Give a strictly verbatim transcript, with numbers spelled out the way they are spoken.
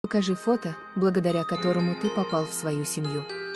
Покажи фото, благодаря которому ты попал в свою семью.